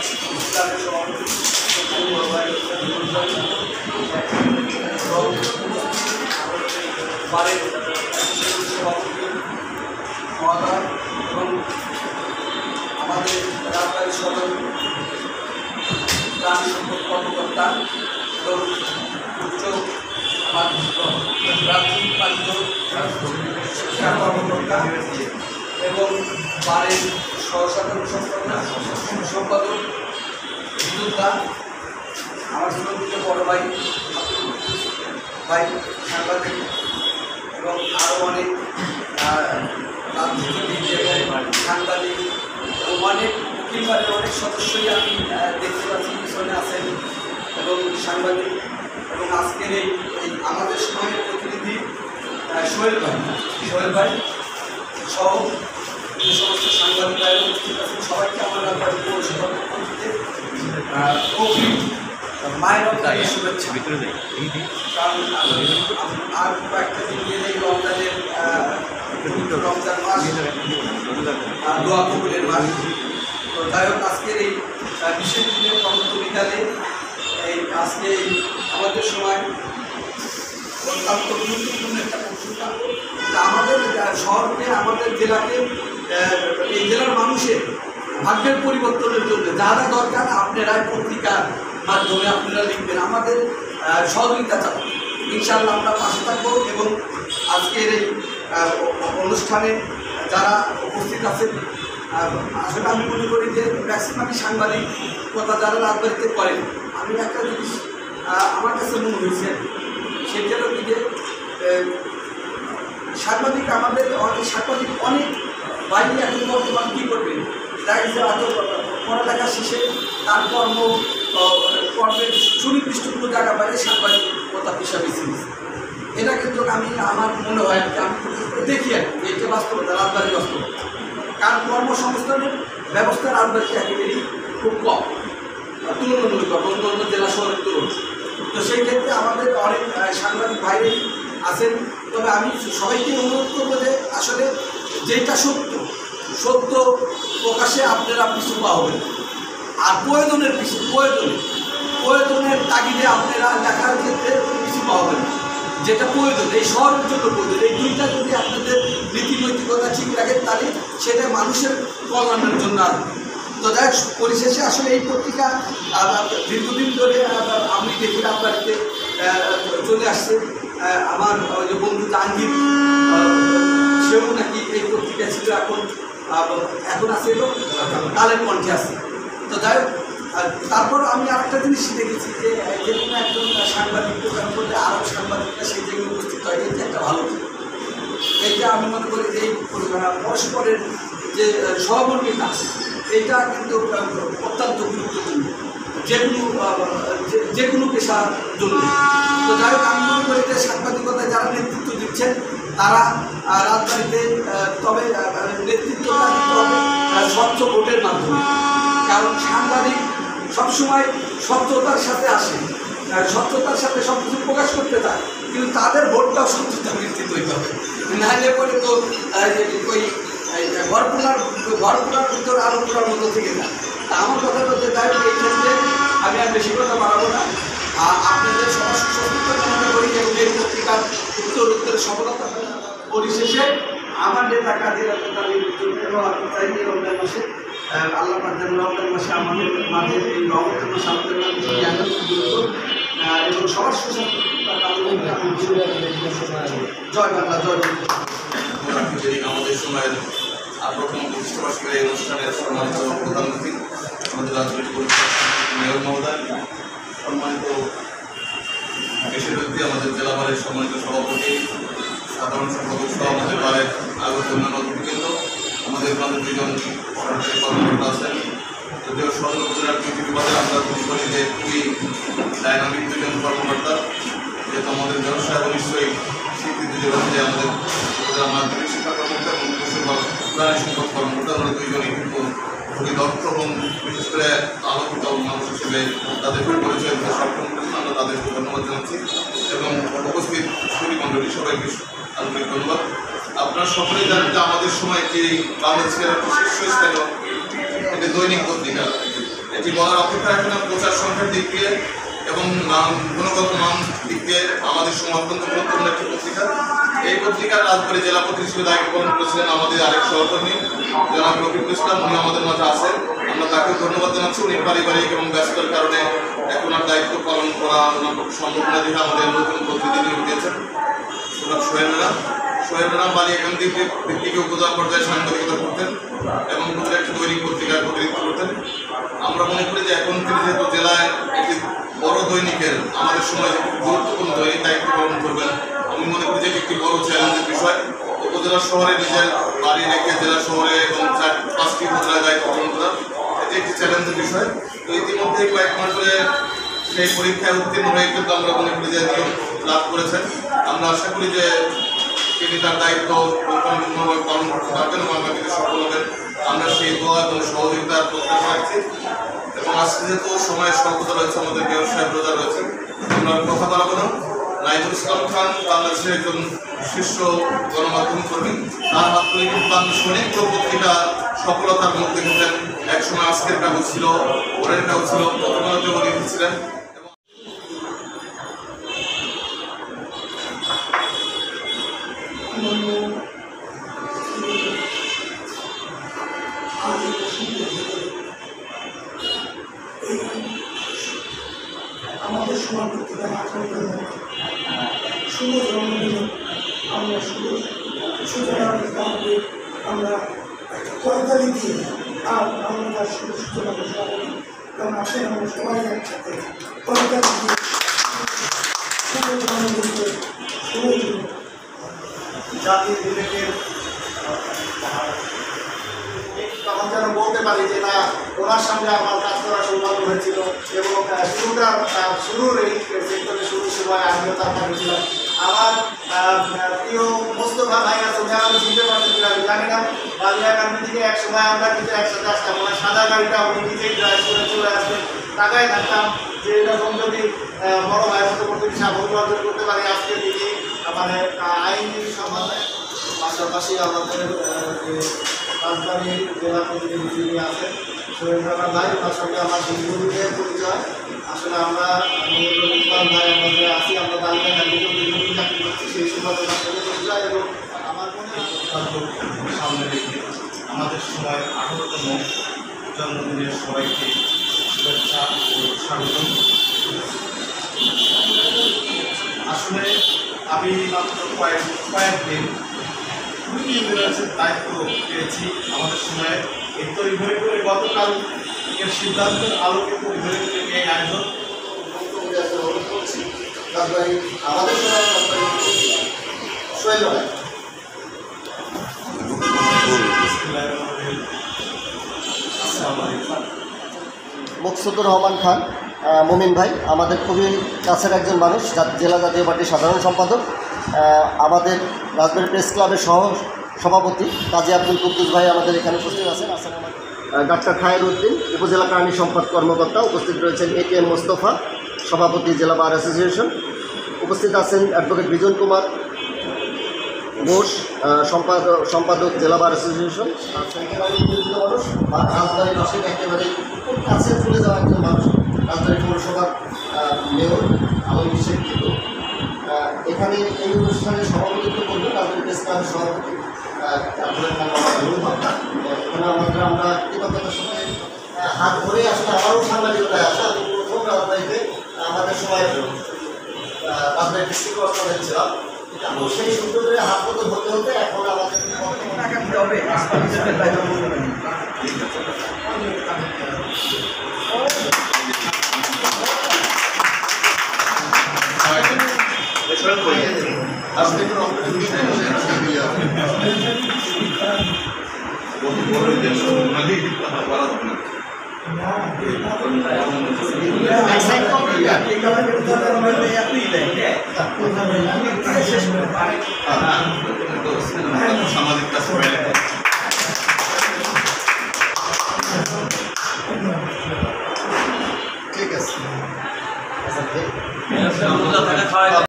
ইসলামের সভাপতি বারের সভাপতি মহোদয় এবং আমাদের রাজবাড়ী সদর প্রাণী সম্পদ কর্মকর্তা এবং উচ্চ প্রাথমিক শিক্ষা কর্মকর্তা এবং বারের সহসাধারণ সম্পাদক বিদ্যুৎদা, আমার শ্রদ্ধিত বড় ভাই সাংবাদিক এবং আরও অনেক রাজনীতিবিদ এবং সাংবাদিক এবং অনেক উকিলবারের অনেক সদস্যই আমি দেখতে পাচ্ছি পিছনে আছেন এবং সাংবাদিক এবং আজকের এই আমাদের সময়ের প্রতিনিধি সোহেল ভাই সহ যে সমস্ত সাংবাদিক ভাইয়েরা উপস্থিত আছেন সবাইকে আমরা পৌরসভার পক্ষ থেকে মায়ের রমজানের শুভেচ্ছা। কারণ আর কয়েকটা দিন গেলেই রমজানের রমজান মাস, দোয়া কবুলের মাস। তো যাই হোক আজকের এই বিশেষ দিনের পরন্ত বিকালে আজকে আমাদের সময় অত্যন্ত গুরুত্বপূর্ণ একটা প্রশ্নটা আমাদের শহরকে, আমাদের জেলাকে, এই জেলার মানুষের ভাগ্যের পরিবর্তনের জন্য যা যা দরকার আপনারাই পত্রিকার মাধ্যমে আপনারা লিখবেন, আমাদের সহযোগিতা চান। ইনশাআল্লাহ আমরা পাশে থাকবো এবং আজকের এই অনুষ্ঠানে যারা উপস্থিত আছেন আসলে আমি মনে করি যে ম্যাক্সিমামই সাংবাদিকতা যারা রাজবাড়িতে করেন, আমি একটা জিনিস আমার কাছে মনে হয়েছে সেটা হলো কি যে সাংবাদিক আমাদের সাংবাদিক অনেক বাইরে এখন বর্তমান কী করবে, দেখা গেছে পড়ালেখা শেষে তার কর্মের সুনির্দিষ্ট কোনো জায়গা বাইরে সাংবাদিকতা পেশা বেছে নিয়েছে। এটা কিন্তু আমি আমার মনে হয় আমি দেখি আর কি এটা বাস্তবতা, রাজবাড়ির বাস্তবতা। কারণ কর্মসংস্থানের ব্যবস্থা রাজবাড়িতে একেবারেই খুব কম তুলনামূলক অন্য অন্য জেলা শহরের তুলনায়। তো সেই ক্ষেত্রে আমাদের অনেক সাংবাদিক ভাইরাই আছেন। তবে আমি সবাইকে অনুরোধ করবো যে আসলে যেটা সত্য প্রকাশে আপনারা পিছু পা হবেন, আর প্রয়োজনের তাগিদে আপনারা লেখার ক্ষেত্রে পিছু পা হবেন। যেটা প্রয়োজন, এই শহরের জন্য প্রয়োজন, এই দুইটা যদি আপনাদের নীতিনৈতিকতা ঠিক রাখেন তাহলে সেটা মানুষের কল্যাণের জন্য আসবে। তো যাই পরিশেষে আসলে এই পত্রিকা দীর্ঘদিন ধরে আমি দেখি রাজবাড়িতে চলে আসছে। আমার যে বন্ধু জাহাঙ্গীর সেও নাকি এই পত্রিকা ছিল, এখন আছে এলো কালের কণ্ঠে আছে। তো যাই হোক তারপর আমি আরেকটা জিনিস দেখেছি যে যে কোনো একজন সাংবাদিক প্রোগ্রাম করলে আরও সাংবাদিকরা সেই জায়গায় উপস্থিত হয়, এটা একটা ভালো দিক। এইটা আমি মনে করি যে এই পরস্পরের যে সহমর্মিতা এটা কিন্তু অত্যন্ত গুরুত্বপূর্ণ যে কোনো পেশার জন্য। তো যাই হোক আমি মনে করি যে সাংবাদিকতায় যারা নেতৃত্ব দিচ্ছেন তারা রাজবাড়িতে, তবে নেতৃত্বটা দিতে হবে স্বচ্ছ ভোটের মাধ্যমে। কারণ সাংবাদিক সবসময় স্বচ্ছতার সাথে আসে, স্বচ্ছতার সাথে সব কিছু প্রকাশ করতে চায়, কিন্তু তাদের ভোটটাও স্বচ্ছতার ভিত্তিতে হইতে হবে। নাহলে পরে তো ওই ঘরগুলার ভিতর আলো পোড়ার মতো থেকে যায়। আমার কথা বলতে যাই হোক এই ক্ষেত্রে আমি আর বেশি কথা বাড়াবো না। আপনাদের সবার সুস্বাস্থ্য কামনা করি এবং এই পত্রিকার উত্তর সফলতা পরিশেষে আমার নেতা কাজী এবং আমি চাই এই রমজান মাসে আল্লাহ পাকের রমজান মাসে আমাদের মাঝে এই রমজান মাসে আমাদের মাঝে এবং সবার সুস্বাস্থ্য জয় বাংলা জয় আমাদের সময়ের প্রথম প্রতিষ্ঠাবার্ষিকীর এই অনুষ্ঠানের সম্মানিত প্রধানমন্ত্রী আমাদের রাজনৈতিক মেয়র মহোদয়, সম্মানিত দেশের ব্যক্তি আমাদের জেলা বারের সম্মানিত সভাপতি, সাধারণ সম্পাদক সহ আমাদের বারের আগত অন্যান্য অতিথিবৃন্দ, আমাদের প্রান্তের দুজন সরকারি কর্মকর্তা আছেন। যদিও সদর উপজেলার কৃষি বিভাগে আমরা মনে করি যে খুবই ডাইনামিক দুজন কর্মকর্তা, যেহেতু আমাদের ব্যবসায় নিশ্চয়ই স্বীকৃতি দেবেন যে আমাদের উপজেলা মাধ্যমিক শিক্ষা কর্মকর্তা এবং প্রাণী সম্পদ কর্মকর্তা আমরা দুইজনই কিন্তু খুবই দক্ষ এবং বিশেষ করে আলোকিত মানুষ হিসেবে তাদেরকে পরিচয় দিতে সক্ষম করেছেন। আমরা তাদেরকে ধন্যবাদ জানাচ্ছি এবং উপস্থিত সুধীমণ্ডলী সবাইকে আন্তরিক ধন্যবাদ। আপনারা সকলেই জানেন যে আমাদের সময় যে বাংলাদেশের একটা শীর্ষস্থানীয় একটি দৈনিক পত্রিকা, এটি বলার অপেক্ষা রাখে না। প্রচার সংখ্যার দিক দিয়ে এবং গুণগত মান দিক দিয়ে আমাদের সময় অত্যন্ত গুরুত্বপূর্ণ একটি পত্রিকা। এই পত্রিকার রাজবাড়ী জেলা প্রতিনিধি হিসেবে দায়িত্ব পালন করেছিলেন আমাদের আরেক সহকর্মী জনাব রফিকুল ইসলাম। উনি আমাদের মাঝে আছেন, আমরা তাকে ধন্যবাদ জানাচ্ছি। উনি পারিবারিক এবং ব্যস্ততার কারণে এখন আর দায়িত্ব পালন করা ওনার সম্ভব না দেখে আমাদের নতুন প্রতিনিধি নিয়োগ দিয়েছেন সোহেল রানা বালি। এখান থেকে ব্যক্তিকে উপজেলা পর্যায়ে সাংবাদিকতা করতেন এবং একটি দৈনিক পত্রিকার প্রতিনিধিত্ব করতেন। আমরা মনে করি যে এখন তিনি যেহেতু জেলায় একটি বড় দৈনিকের আমাদের সময় যে গুরুত্বপূর্ণ দৈনিক দায়িত্ব পালন করবেন, আমি মনে করি যে একটি বড় চ্যালেঞ্জের বিষয়। উপজেলা শহরে নিজের বাড়ি রেখে জেলা শহরে এবং 5টি উপজেলায় দায়িত্ব পালন করা এটি একটি চ্যালেঞ্জের বিষয়। তো ইতিমধ্যে কয়েক মাস ধরে সেই পরীক্ষায় উত্তীর্ণ হয়ে কিন্তু আমরা মনে করি যে নিয়োগ লাভ করেছেন। আমরা আশা করি যে তিনি তার দায়িত্ব পরিপূর্ণভাবে পালন করতে পারবেন এবং আগামীতে সফল হবেন। আমরা সেই দোয়া এবং সহযোগিতার প্রত্যাশা রাখছি। এবং আজকে যেহেতু সময়ের স্বল্পতা রয়েছে, আমাদের মেয়র সাহেব রোজা রয়েছে, আমরা কথা বলাবো না। নাইজুল ইসলাম খান বাংলাদেশের একজন শীর্ষ গণমাধ্যম কর্মী। তার হাত ধরে কিন্তু বাংলাদেশ অনেকগুলো পত্রিকা সফলতার মুখ দেখেছেন। একসময় আজকের কাগজ ছিল, ভোরের কাগজ ছিল, প্রথমত উনি ছিলেন। আমাদের সময় সুন্দর জন্মদিন আমরা সূচনা আমরা একটা করতালি দিয়ে আর আমরা তার সূচনা ঘোষণা করি। কারণ আসেন আমরা সবাই একসাথে করতালি দিয়ে সুন্দর জন্মদিনকে শুরু জাতির বিবেকের তখন যেন বলতে পারি যে না, ওনার সঙ্গে আমার কাজ করার সৌভাগ্য হয়েছিল এবং শুরুর এই সেক্টরে শুরুর সময় আমিও তার পাশে ছিলাম। আমার প্রিয় মোস্তফা ভাই আছে, উনি আমাকে চিনতে পারছেন কিনা আমি জানি না। বালিয়াকান্দি থেকে এক সময় আমরা কিন্তু একসাথে আসতাম, ওনার সাদা গাড়িটা উনি নিজেই ড্রাইভ করে চলে আসতেন। তাকায় থাকতাম যে এরকম যদি বড় ভাইয়ের মতো প্রতিষ্ঠা অভিবাদন করতে পারি আজকে তিনি মানে আইনজীবী সম্বন্ধে। পাশাপাশি আমাদের রাজধানী জেলা প্রতিনিধি যিনি আছেন সোহেল রানা ভাই, ওনার সঙ্গে আমার দীর্ঘদিনের পরিচয়। আসলে আমরা ইকবাল ভাই আমাদের আছি, আমরা বালিয়াকান্দিতেও দীর্ঘদিন চাকরি করছি, সেই সময় ওনার সঙ্গে পরিচয়। এবং আমার মনে সামনে রেখে আমাদের সময় 18তম জন্মদিনের সবাইকে শুভেচ্ছা ও স্বাগতম। আসলে আমি মাত্র কয়েকদিন ইউনিভার্সিটির দায়িত্ব পেয়েছি। আমাদের সময়ে এই তৈরি করে গতকাল এর সিদ্ধান্তের আলোকে তৈরি এই আয়োজন করছি। আমাদের সোহেল ভাই মকসুদুর রহমান খান মুমিন ভাই আমাদের খুবই কাছের একজন মানুষ, জেলা জাতীয় পার্টির সাধারণ সম্পাদক, আমাদের রাজবাড়ী প্রেস ক্লাবের সভাপতি কাজী আব্দুল কুদ্দুস ভাই আমাদের এখানে উপস্থিত আছেন। ডাক্তার খায়ের উদ্দিন উপজেলা প্রাণী সম্পদ কর্মকর্তা, উপস্থিত রয়েছেন ATM মোস্তফা সভাপতি জেলা বার অ্যাসোসিয়েশন, উপস্থিত আছেন অ্যাডভোকেট বিজন কুমার ঘোষ সম্পাদক জেলা বার অ্যাসোসিয়েশন। মানুষ রাজধানী পাশের একেবারে খুব কাছে চলে যাওয়া একজন মানুষ, রাজধানী পৌরসভার মেয়র আলমগীর শেখ কিন্তু এখানে এই অনুষ্ঠানে সভাপতিত্ব করবেন রাজধানী প্রেস ক্লাবের সভাপতি এখানে আমরা কৃতজ্ঞতার সঙ্গে হাত ধরে আসলে আমারও সাংবাদিকতায় আসা। আমি প্রথম রাজধানীতে আমাদের সময় রাজধানী ডিস্ট্রিক্ট কর্পোরেশন ছিলাম, সেই সূত্র ধরে হাত মতো হতে হতে এখন আমাদের শেষ করে